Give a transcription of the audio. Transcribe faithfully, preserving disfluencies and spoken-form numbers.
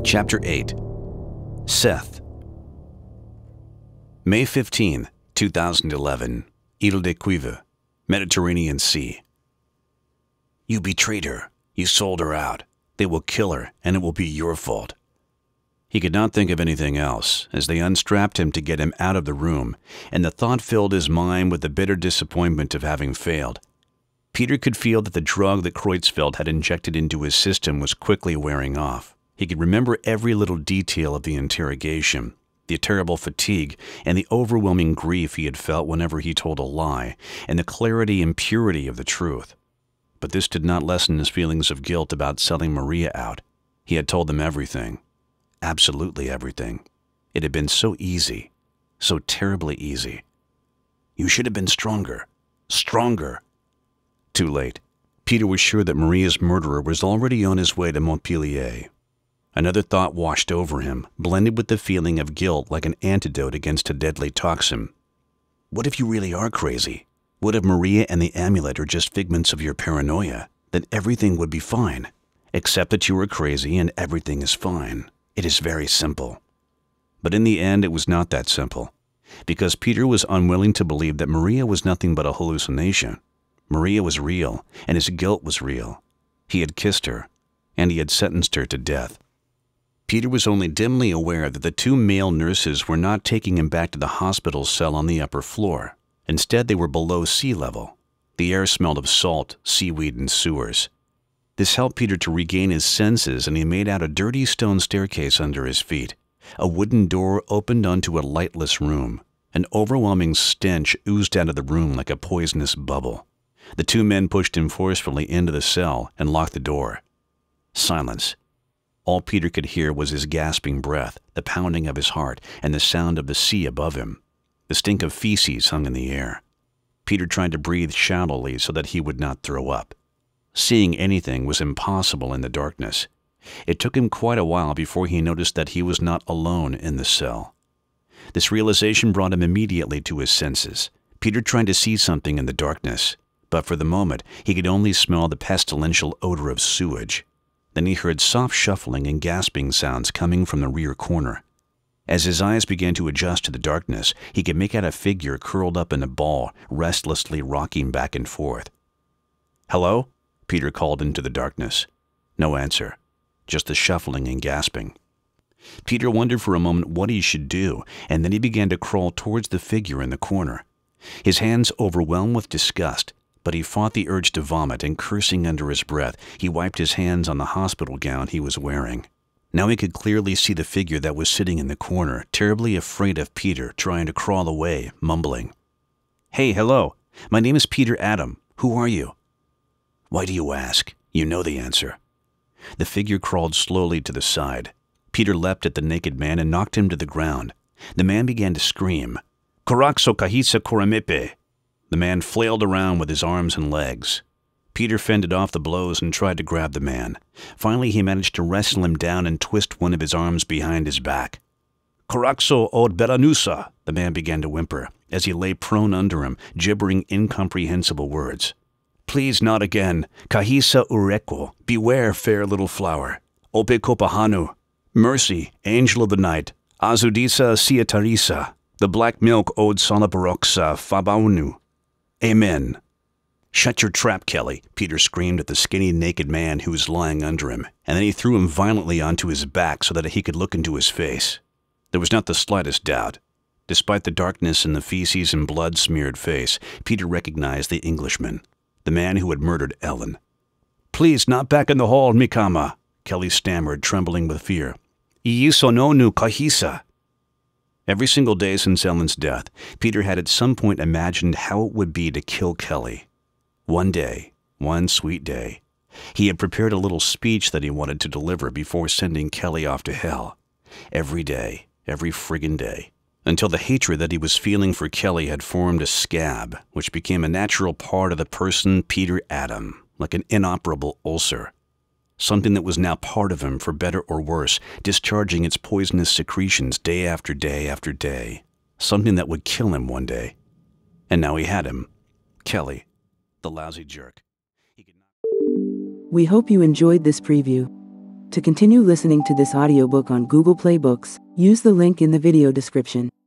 Chapter eight. Seth. May fifteenth, two thousand eleven. Ile de Cuivre, Mediterranean Sea. You betrayed her. You sold her out. They will kill her, and it will be your fault. He could not think of anything else as they unstrapped him to get him out of the room, and the thought filled his mind with the bitter disappointment of having failed. Peter could feel that the drug that Kreutzfeldt had injected into his system was quickly wearing off. He could remember every little detail of the interrogation, the terrible fatigue and the overwhelming grief he had felt whenever he told a lie, and the clarity and purity of the truth. But this did not lessen his feelings of guilt about selling Maria out. He had told them everything. Absolutely everything. It had been so easy, so terribly easy. You should have been stronger. Stronger. Too late. Peter was sure that Maria's murderer was already on his way to Montpellier. Another thought washed over him, blended with the feeling of guilt like an antidote against a deadly toxin. What if you really are crazy? What if Maria and the amulet are just figments of your paranoia? Then everything would be fine. Accept that you are crazy and everything is fine. It is very simple. But in the end, it was not that simple, because Peter was unwilling to believe that Maria was nothing but a hallucination. Maria was real, and his guilt was real. He had kissed her, and he had sentenced her to death. Peter was only dimly aware that the two male nurses were not taking him back to the hospital cell on the upper floor. Instead, they were below sea level. The air smelled of salt, seaweed, and sewers. This helped Peter to regain his senses, and he made out a dirty stone staircase under his feet. A wooden door opened onto a lightless room. An overwhelming stench oozed out of the room like a poisonous bubble. The two men pushed him forcefully into the cell and locked the door. Silence. All Peter could hear was his gasping breath, the pounding of his heart, and the sound of the sea above him. The stink of feces hung in the air. Peter tried to breathe shallowly so that he would not throw up. Seeing anything was impossible in the darkness. It took him quite a while before he noticed that he was not alone in the cell. This realization brought him immediately to his senses. Peter tried to see something in the darkness, but for the moment he could only smell the pestilential odor of sewage. Then he heard soft shuffling and gasping sounds coming from the rear corner. As his eyes began to adjust to the darkness, he could make out a figure curled up in a ball, restlessly rocking back and forth. "Hello?" Peter called into the darkness. No answer, just the shuffling and gasping. Peter wondered for a moment what he should do, and then he began to crawl towards the figure in the corner. His hands overwhelmed with disgust, but he fought the urge to vomit, and cursing under his breath, he wiped his hands on the hospital gown he was wearing. Now he could clearly see the figure that was sitting in the corner, terribly afraid of Peter, trying to crawl away, mumbling. "Hey, hello. My name is Peter Adam. Who are you?" "Why do you ask? You know the answer." The figure crawled slowly to the side. Peter leapt at the naked man and knocked him to the ground. The man began to scream. "Koraxo kahisa koramepe." The man flailed around with his arms and legs. Peter fended off the blows and tried to grab the man. Finally, he managed to wrestle him down and twist one of his arms behind his back. "Koraxo od beranusa," the man began to whimper, as he lay prone under him, gibbering incomprehensible words. "Please not again. Kahisa ureko. Beware, fair little flower. Ope kopahanu. Mercy, angel of the night. Azudisa siatarisa. The black milk od salabaroxa fabaunu. Amen." "Shut your trap, Kelly," Peter screamed at the skinny, naked man who was lying under him, and then he threw him violently onto his back so that he could look into his face. There was not the slightest doubt. Despite the darkness and the feces and blood-smeared face, Peter recognized the Englishman, the man who had murdered Ellen. "Please, not back in the hall, Mikama," Kelly stammered, trembling with fear. "Iisononu kahisa." Every single day since Ellen's death, Peter had at some point imagined how it would be to kill Kelly. One day, one sweet day, he had prepared a little speech that he wanted to deliver before sending Kelly off to hell. Every day, every friggin' day, until the hatred that he was feeling for Kelly had formed a scab, which became a natural part of the person Peter Adam, like an inoperable ulcer. Something that was now part of him, for better or worse, discharging its poisonous secretions day after day after day. Something that would kill him one day. And now he had him. Kelly, the lousy jerk. He could not... We hope you enjoyed this preview. To continue listening to this audiobook on Google Play Books, use the link in the video description.